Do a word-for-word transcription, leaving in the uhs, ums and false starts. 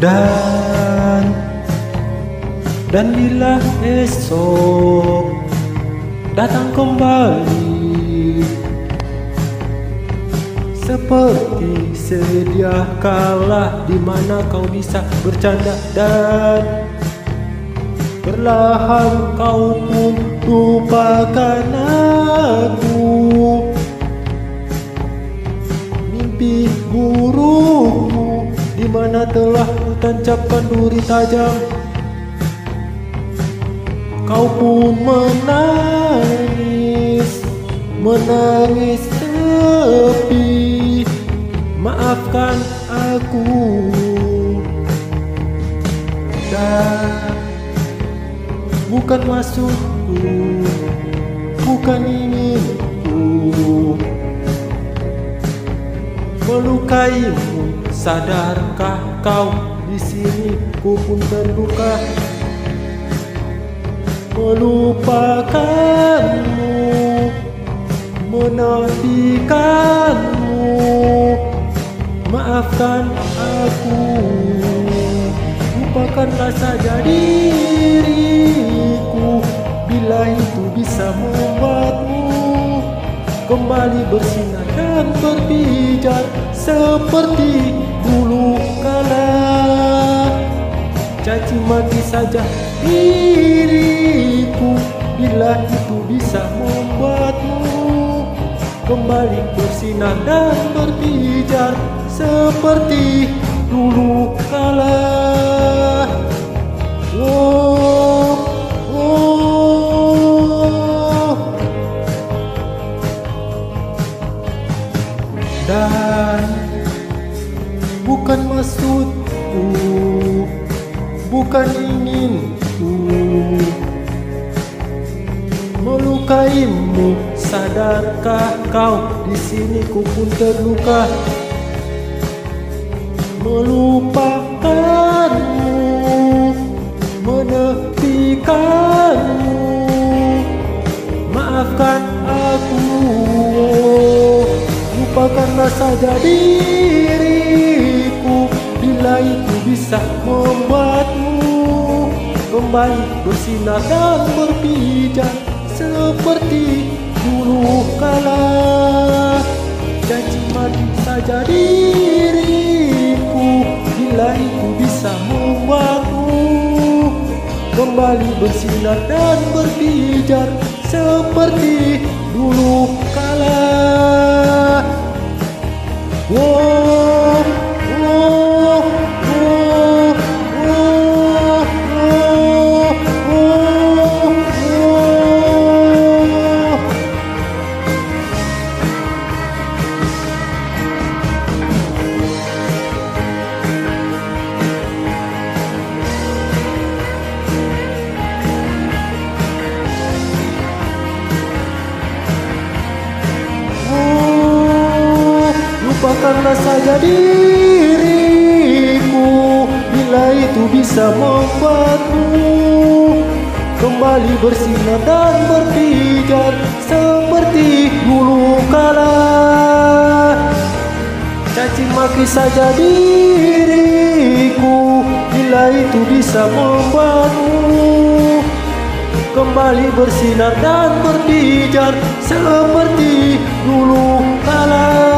Dan Dan bila esok datang kembali seperti sedia kala, di mana kau bisa bercanda dan perlahan kau pun lupakan aku. Mimpi burukmu di mana telah tancapkan duri tajam, kau pun menangis, menangis sepi. Maafkan aku. Dan bukan maksudku, bukan inginku melukaimu. Sadarkah kau di sini ku pun terluka, melupakanmu, menantikanmu. Maafkan aku, lupakanlah saja diriku, bila itu bisa membuatmu kembali bersinar dan berpijar seperti dulu kala. Caci maki saja diriku, bila itu bisa membuatmu kembali bersinar dan berpijar seperti dulu kala. Oh, oh. Dan bukan maksudku, bukan inginku melukaimu. Sadarkah kau di sini ku pun terluka, melupakanmu, menepikanmu. Maafkan aku, lupakanlah saja diriku, bila itu bisa membuatmu kembali bersinar dan berpijar seperti dulu kala. Janji mati saja diriku, bila itu bisa membuatmu kembali bersinar dan berpijar seperti dulu kala. Oh, oh, oh, oh, oh, oh, oh. Lupakanlah saja diriku, bila itu bisa membuatmu kembali bersinar dan berpijar seperti dulu kala. Caci maki saja diriku, bila itu bisa membuatmu kembali bersinar dan berpijar seperti dulu kala.